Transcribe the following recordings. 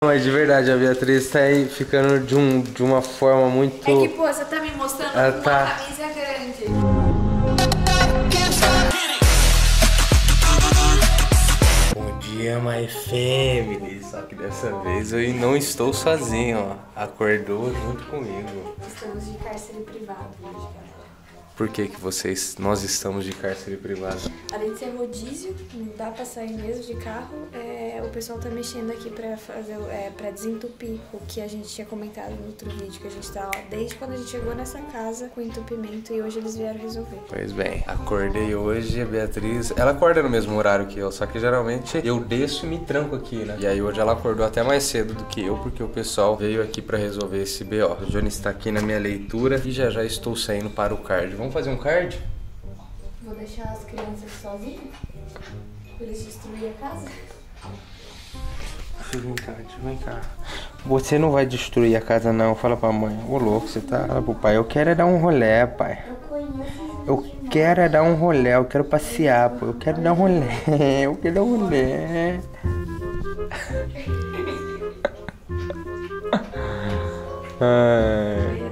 Mas de verdade, a Beatriz tá aí ficando de uma forma muito... É que, pô, você tá me mostrando com uma camisa grande. Bom dia, my family. Só que dessa vez eu não estou sozinho, ó. Acordou junto comigo. Estamos de cárcere privado hoje, galera. Por que nós estamos de cárcere privado? Além de ser rodízio, não dá pra sair mesmo de carro, o pessoal tá mexendo aqui pra fazer, pra desentupir o que a gente tinha comentado no outro vídeo, que a gente tá, ó, desde quando a gente chegou nessa casa com entupimento e hoje eles vieram resolver. Pois bem, acordei hoje, a Beatriz, ela acorda no mesmo horário que eu, só que geralmente eu desço e me tranco aqui, né? E aí hoje ela acordou até mais cedo do que eu, porque o pessoal veio aqui pra resolver esse BO. O Johnny está aqui na minha leitura e já estou saindo para o card. Vamos fazer um card? Vou deixar as crianças sozinhas? Pra eles destruírem a casa? Vem cá. Você não vai destruir a casa não, fala pra mãe. Ô louco, você tá... Fala pro pai, eu quero é dar um rolê, pai. Eu quero é dar um rolê, eu quero passear, pô. Eu quero dar um rolê, eu quero dar um rolê. Ai...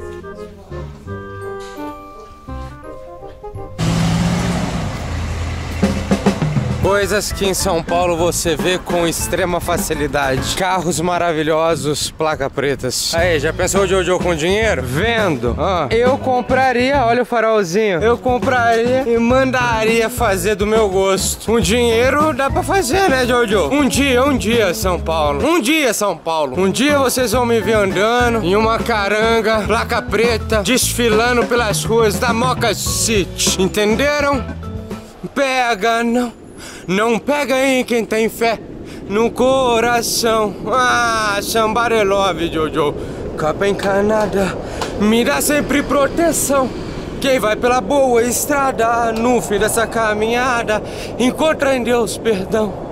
Coisas que em São Paulo você vê com extrema facilidade. Carros maravilhosos, placa pretas. Aí, já pensou o Jojo com dinheiro? Vendo. Eu compraria, olha o farolzinho. Eu compraria e mandaria fazer do meu gosto. Com dinheiro dá pra fazer, né, Jojo? Um dia, São Paulo. Um dia, São Paulo. Um dia vocês vão me ver andando em uma caranga, placa preta, desfilando pelas ruas da Moca City. Entenderam? Pega, não. Não pega em quem tem fé no coração. Somebody love, Jojo. Capa encanada, me dá sempre proteção. Quem vai pela boa estrada, no fim dessa caminhada, encontra em Deus perdão.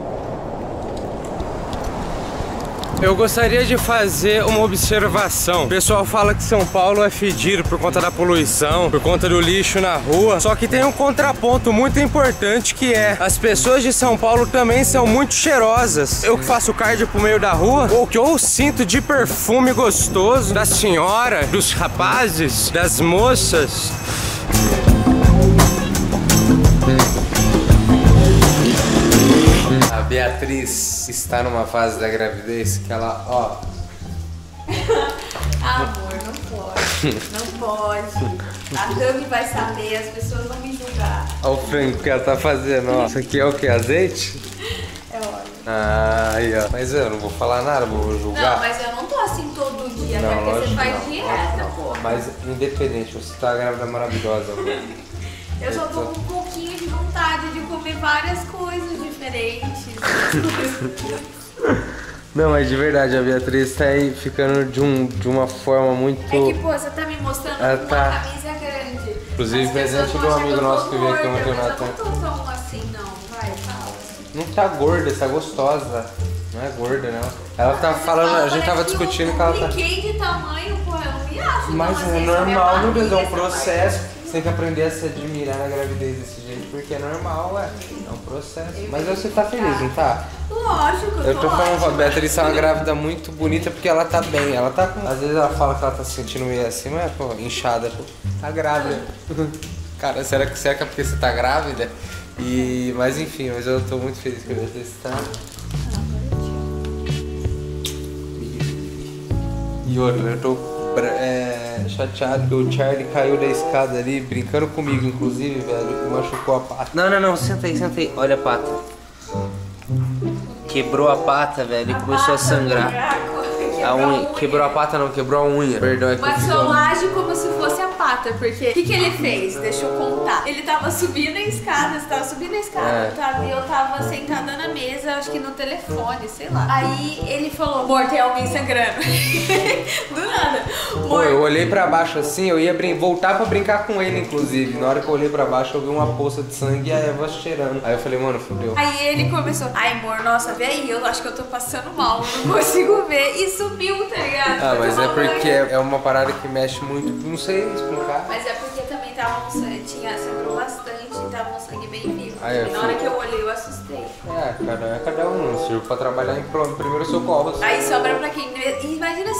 Eu gostaria de fazer uma observação. O pessoal fala que São Paulo é fedido por conta da poluição, por conta do lixo na rua. Só que tem um contraponto muito importante, que é: as pessoas de São Paulo também são muito cheirosas. Eu que faço cardio pro meio da rua, o que eu sinto de perfume gostoso da senhora, dos rapazes, das moças. A Beatriz está numa fase da gravidez que ela, ó... Amor, não pode. Não pode. A Dami vai saber, as pessoas vão me julgar. Olha o frango que ela tá fazendo, ó. Isso aqui é o que? Azeite? É óleo. Aí, ó. Mas eu não vou falar nada, vou julgar. Não, mas eu não tô assim todo dia, não, porque você faz não, dieta, pô. Mas independente, você tá grávida maravilhosa, amor. Eu só tô com um pouquinho de vontade de comer várias coisas diferentes. Não, mas de verdade, a Beatriz tá aí ficando de uma forma muito... É que, pô, você tá me mostrando com uma camisa grande. Inclusive, presente de um amigo nosso que veio aqui ontem. Eu não tô tão assim, não. Vai, fala. Não tá gorda, tá gostosa. Não é gorda, não. Ela tá falando, a gente tava discutindo que ela tá... Eu de tamanho, pô, eu não me acho. Mas é normal, meu Deus, é um processo. Você tem que aprender a se admirar na gravidez desse jeito, porque é normal, ué. É um processo. Mas você tá feliz, não tá? Lógico, eu tô falando pra Beatriz, é uma grávida muito bonita, porque ela tá bem. Ela tá com... Às vezes ela fala que ela tá se sentindo meio assim, mas, pô, inchada, pô. Tá grávida. Cara, será que é porque você tá grávida? Mas enfim, mas eu tô muito feliz que a Beatriz tá... E outra, eu tô... chateado que o Charlie caiu da escada ali, brincando comigo, inclusive, velho, e machucou a pata. Não, senta aí, olha a pata. Quebrou a pata, velho, e começou a sangrar. A unha. Quebrou a pata não, quebrou a unha. Perdão, é que mas só age como se fosse a pata, porque o que ele fez? Deixa eu contar. Ele tava subindo a escada, você tava subindo a escada, eu tava sentada na mesa, acho que no telefone, sei lá. Aí ele falou, amor, tem alguém sangrando. Do nada. Pô, eu olhei pra baixo assim, eu ia voltar pra brincar com ele, inclusive. Na hora que eu olhei pra baixo, eu vi uma poça de sangue e a Eva cheirando. Aí eu falei, mano, fudeu. Aí ele começou, ai amor, nossa, vê aí, eu acho que eu tô passando mal, não consigo ver. E subiu, tá ligado? Mas é porque é uma parada que mexe muito, não sei explicar. Mas é porque também tinha sangrou bastante e tava um sangue bem vivo. E na hora que eu olhei, eu assustei. Cada um, serviu pra trabalhar em primeiro socorro. Aí sobra pra quem?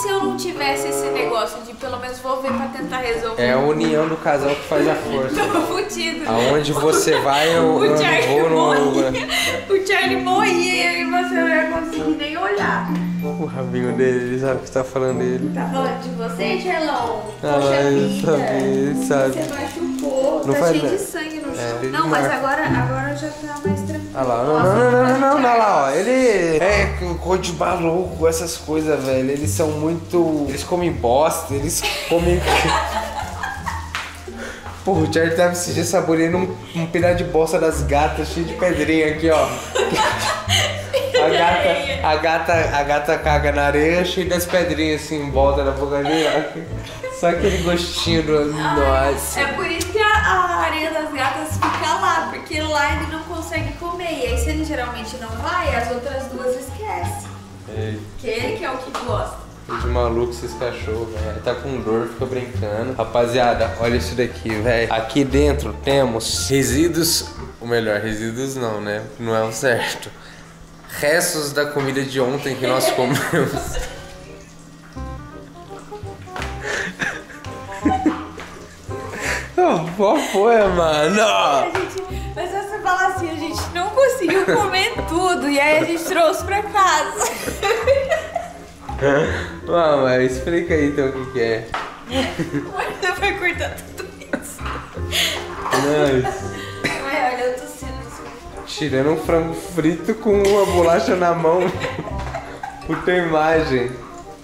se eu não tivesse esse negócio de pelo menos vou ver pra tentar resolver? É a união do casal que faz a força. Tô fudido. Aonde você vai, eu O Charlie vou no... morria. O Charlie morria e você não ia conseguir nem olhar. O rabinho dele, ele sabe o que tá falando dele. Tá falando de você, Charlão? Ah, Poxa ele vida. sabe. Você machucou, Não tá faz cheio nada. de sangue no chão. ele Não, mas marca. agora já tá mais tranquilo. Olha lá, Nossa, não, Charlie. olha lá, ó. Ele é cor de maluco, essas coisas, velho. Eles são muito. Eles comem bosta, eles comem. Porra, o Charlie tava esse dia saboreando um pedaço de bosta das gatas, cheio de pedrinha aqui, ó. A gata caga na areia, cheio das pedrinhas assim em volta da boca dele, ó. Só aquele gostinho do. Nossa. É por isso que a areia das gatas fica lá, porque lá ele não consegue comer. E aí se ele geralmente não vai, as outras duas esquecem. Ei. Que ele que é o que gosta. De maluco esses cachorros, velho. Tá com dor, fica brincando. Rapaziada, olha isso daqui, velho. Aqui dentro temos resíduos. Ou melhor, resíduos não, né? Não é o certo. Restos da comida de ontem que nós comemos. Qual foi, mano? Mas se você falar assim, a gente não conseguiu comer tudo. E aí a gente trouxe pra casa. Mas explica aí então o que é. Você vai cortar tudo isso. Ai, olha, eu tô sendo assim. Tirando um frango frito com uma bolacha na mão. Puta imagem.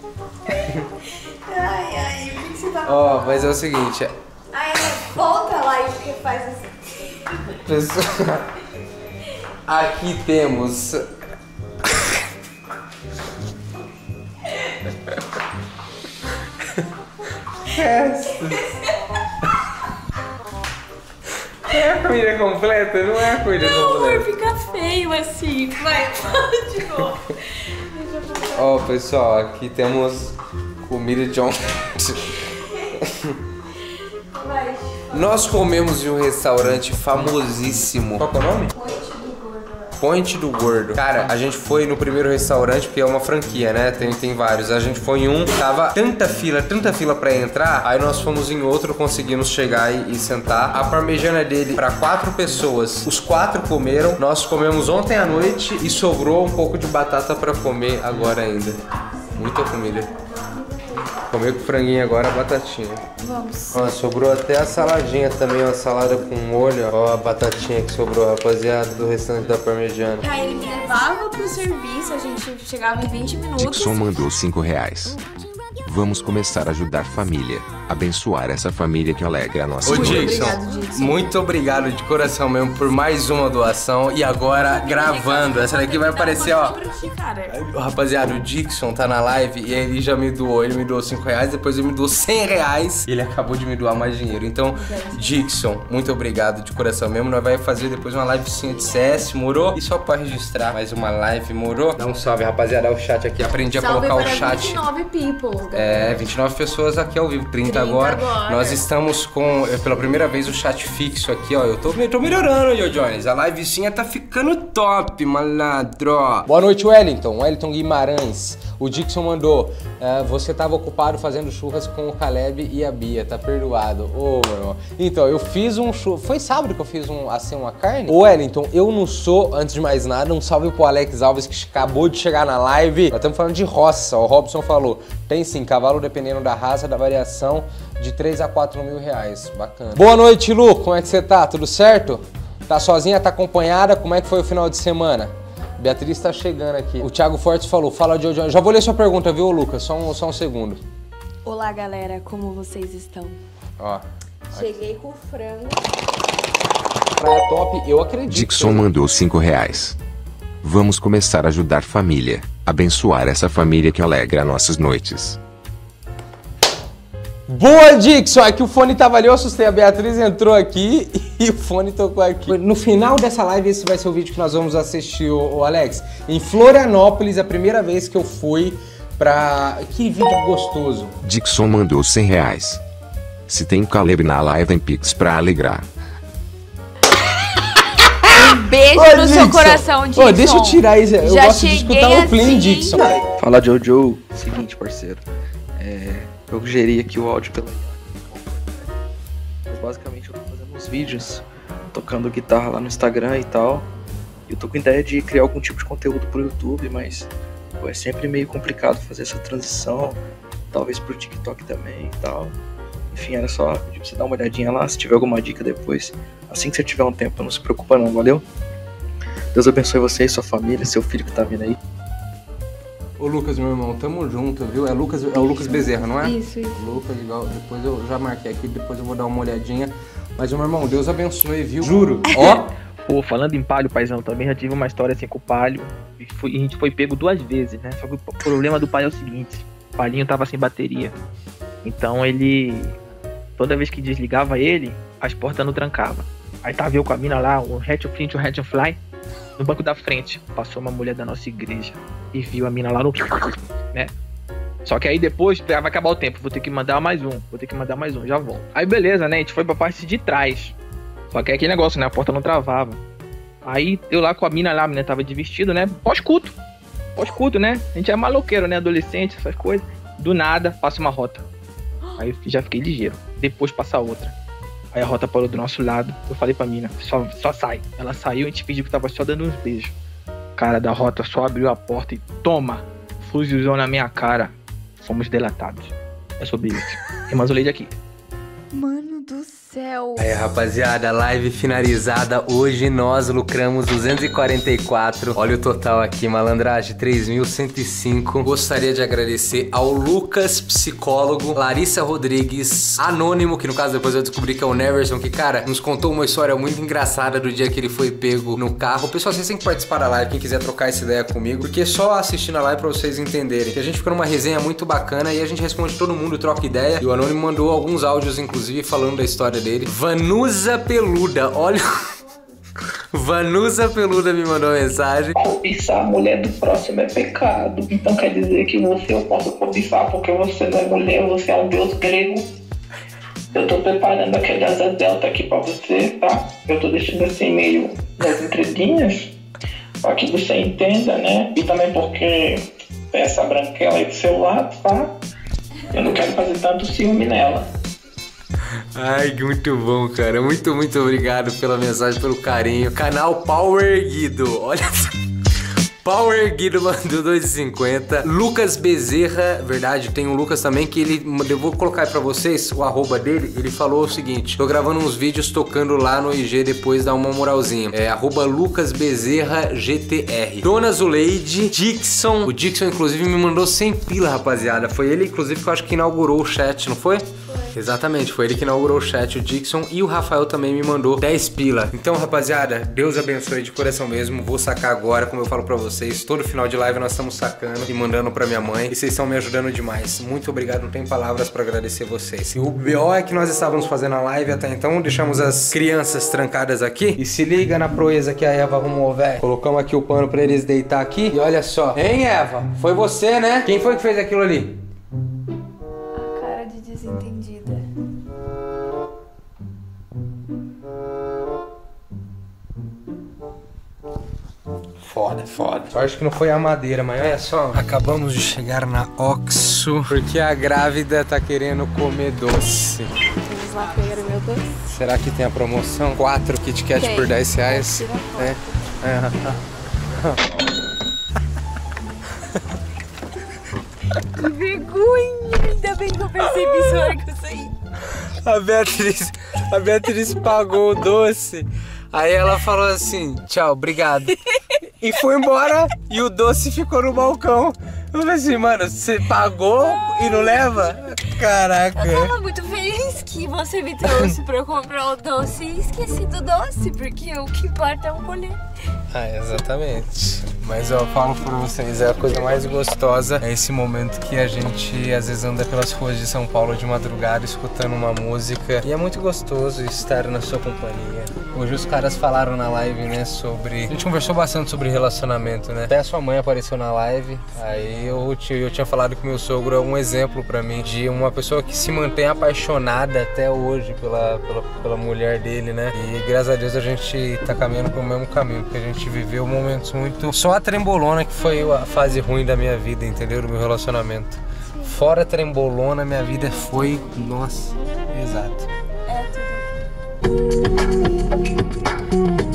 Ai, o que você tá Ó, mas é o seguinte. Ai, volta lá e faz assim. Pessoal, aqui temos restos. É a comida completa? Não é a comida completa. Fica feio assim. Vai, fala de novo. Ó, pessoal, aqui temos comida de ontem. Vai. Nós comemos em um restaurante famosíssimo. Qual que é o nome? Ponte do Gordo. Cara, a gente foi no primeiro restaurante, porque é uma franquia, né? Tem vários. A gente foi em um, tava tanta fila pra entrar. Aí nós fomos em outro, conseguimos chegar e sentar. A parmegiana dele pra 4 pessoas. Os 4 comeram. Nós comemos ontem à noite e sobrou um pouco de batata pra comer agora ainda. Muita comida. Comer com franguinho agora, a batatinha. Vamos. Ó, sobrou até a saladinha também, uma salada com molho. Ó, a batatinha que sobrou, rapaziada, do restante da parmegiana. Aí ele me levava pro serviço, a gente chegava em 20 minutos. Dixon mandou R$5. Vamos começar a ajudar família. Abençoar essa família que alegra a nossa Ô noite. Dixon, Obrigado, Dixon. muito obrigado de coração mesmo por mais uma doação. E agora gravando, essa daqui vai aparecer, ó. Rapaziada, o Dixon tá na live e ele já me doou. Ele me doou R$5, depois ele me doou R$100 e ele acabou de me doar mais dinheiro. Então, Dixon, muito obrigado de coração mesmo. Nós vamos fazer depois uma livezinha de CS, morou? E só pra registrar mais uma live, morou? Dá um salve, rapaziada, o chat aqui. Aprendi a colocar o chat. 29 people. É, 29 pessoas aqui ao vivo, 30 agora. Nós estamos com, pela primeira vez, o chat fixo aqui, ó. Eu tô melhorando, Yo Jones. A livezinha tá ficando top, malandro. Boa noite, Wellington. Wellington Guimarães. O Dixon mandou. Você tava ocupado fazendo churras com o Caleb e a Bia. Tá perdoado. Ô, meu irmão. Então, eu fiz um churras. Foi sábado que eu fiz uma carne? Ô, Wellington, eu não sou, antes de mais nada, um salve pro Alex Alves, que acabou de chegar na live. Nós estamos falando de roça. O Robson falou. Tem sim, cavalo dependendo da raça, da variação, de 3 a 4 mil reais. Bacana. Boa noite, Lu. Como é que você tá? Tudo certo? Tá sozinha? Tá acompanhada? Como é que foi o final de semana? Beatriz tá chegando aqui. O Thiago Fortes falou, fala de hoje. Já vou ler sua pergunta, viu, Lucas? Só um segundo. Olá, galera. Como vocês estão? Ó. Cheguei com frango. Praia top, eu acredito. Dixon mandou R$5. Vamos começar a ajudar família. Abençoar essa família que alegra nossas noites. Boa, Dixon! É que o fone tava ali, eu assustei. A Beatriz entrou aqui e o fone tocou aqui. No final dessa live, esse vai ser o vídeo que nós vamos assistir, o Alex. Em Florianópolis, a primeira vez que eu fui pra... Que vídeo gostoso. Dixon mandou R$100. Se tem Caleb na live, tem Pix pra alegrar. Beijo Ô, no seu Dixon. coração, Dixon. Ô, deixa eu tirar isso. Eu Já gosto de escutar cheguei o Plin, assim. Dixon. Fala, Jojo. Seguinte, parceiro. Eu gerei aqui o áudio pela IA. Mas basicamente eu tô fazendo uns vídeos tocando guitarra lá no Instagram e tal. Eu tô com ideia de criar algum tipo de conteúdo pro YouTube, mas é sempre meio complicado fazer essa transição. Talvez pro TikTok também e tal. Enfim, era só pedir pra você dar uma olhadinha lá, se tiver alguma dica depois. Assim que você tiver um tempo, não se preocupa não, valeu? Deus abençoe você e sua família, seu filho que tá vindo aí. Ô Lucas, meu irmão, tamo junto, viu? É o Lucas Bezerra, não é? Isso. Lucas, igual, depois eu já marquei aqui, depois eu vou dar uma olhadinha. Mas, meu irmão, Deus abençoe, viu? Juro. Ó. Pô, falando em Palio, paizão, também já tive uma história assim com o Palio. E a gente foi pego 2 vezes, né? Só que o problema do Palio é o seguinte: o Palinho tava sem bateria. Então ele... Toda vez que desligava ele, as portas não trancavam. Aí tava eu com a mina lá, o Hatch Flint e o Hatch Fly, no banco da frente. Passou uma mulher da nossa igreja e viu a mina lá no... né? Só que aí depois, vai acabar o tempo, vou ter que mandar mais um, já volto. Aí beleza, né? A gente foi pra parte de trás. Só que é aquele negócio, né? A porta não travava. Aí eu lá com a mina lá, a menina tava de vestido, né? Pós-culto, né? A gente é maloqueiro, né? Adolescente, essas coisas. Do nada, passa uma rota. Aí eu já fiquei ligeiro. Depois passa outra. Aí a rota parou do nosso lado. Eu falei pra mina, só sai. Ela saiu, a gente fingiu que tava só dando uns beijos. O cara da rota só abriu a porta e toma! Fuzilzão na minha cara. Fomos delatados. É sobre isso. Emazoleide aqui. Mano do céu. Aí, rapaziada, live finalizada. Hoje nós lucramos 244. Olha o total aqui, malandragem, 3.105. Gostaria de agradecer ao Lucas, psicólogo, Larissa Rodrigues, Anônimo, que no caso depois eu descobri que é o Neverson, que, cara, nos contou uma história muito engraçada do dia que ele foi pego no carro. Pessoal, vocês têm que participar da live, quem quiser trocar essa ideia comigo, porque é só assistindo a live pra vocês entenderem. Que a gente fica numa resenha muito bacana e a gente responde todo mundo, troca ideia. E o Anônimo mandou alguns áudios, inclusive, falando da história dele. Vanusa Peluda, olha... Vanusa Peluda me mandou uma mensagem. Cobiçar a mulher do próximo é pecado. Então quer dizer que você eu posso cobiçar porque você não é mulher, você é um deus grego. Eu tô preparando aquele asa delta aqui pra você, tá? Eu tô deixando assim meio nas entrelinhas, pra que você entenda, né? E também porque essa branquela aí do seu lado, tá? Eu não quero fazer tanto ciúme nela. Ai, que muito bom, cara. Muito obrigado pela mensagem, pelo carinho. Canal Power Guido. Olha só. Power Guido mandou 2,50. Lucas Bezerra, verdade, tem um Lucas também que ele... Eu vou colocar aí pra vocês o arroba dele. Ele falou o seguinte: tô gravando uns vídeos tocando lá no IG, depois dá uma moralzinha. É arroba Lucas Bezerra GTR. Dona Zuleide, Dixon. O Dixon, inclusive, me mandou 100 pila, rapaziada. Foi ele, inclusive, que eu acho que inaugurou o chat, não foi? Exatamente, foi ele que inaugurou o chat, o Dixon. E o Rafael também me mandou 10 pila. Então, rapaziada, Deus abençoe de coração mesmo. Vou sacar agora, como eu falo pra vocês. Todo final de live nós estamos sacando e mandando pra minha mãe. E vocês estão me ajudando demais. Muito obrigado, não tem palavras pra agradecer vocês. E o BO é que nós estávamos fazendo a live até então. Deixamos as crianças trancadas aqui. E se liga na proeza que a Eva arrumou, velho. Colocamos aqui o pano pra eles deitar aqui. E olha só. Hein, Eva? Foi você, né? Quem foi que fez aquilo ali? A cara de desentendida. Foda. Eu acho que não foi a madeira, mas olha só. Acabamos de chegar na Oxxo, porque a grávida tá querendo comer doce. Vamos lá pegar o meu doce. Será que tem a promoção? 4 Kit Kat por 10 reais. Que vergonha! Ainda bem que eu percebi isso na hora que eu saí. A Beatriz pagou o doce. Aí ela falou assim: tchau, obrigado. E foi embora e o doce ficou no balcão. Eu falei assim, mano, você pagou e não leva? Caraca. Eu tava muito feliz que você me trouxe pra eu comprar o doce e esqueci do doce, porque o que importa é o rolê. Ah, exatamente. Mas eu falo pra vocês, é a coisa mais gostosa. É esse momento que a gente às vezes anda pelas ruas de São Paulo de madrugada escutando uma música. E é muito gostoso estar na sua companhia. Hoje os caras falaram na live, né, sobre... A gente conversou bastante sobre relacionamento, né? Até a sua mãe apareceu na live, aí eu tinha falado que meu sogro é um exemplo pra mim de uma pessoa que se mantém apaixonada até hoje pela mulher dele, né? E graças a Deus a gente tá caminhando pro mesmo caminho, porque a gente viveu momentos muito... Só a trembolona que foi a fase ruim da minha vida, entendeu? Do meu relacionamento. Fora a trembolona, minha vida foi... Nossa, exato. É tudo.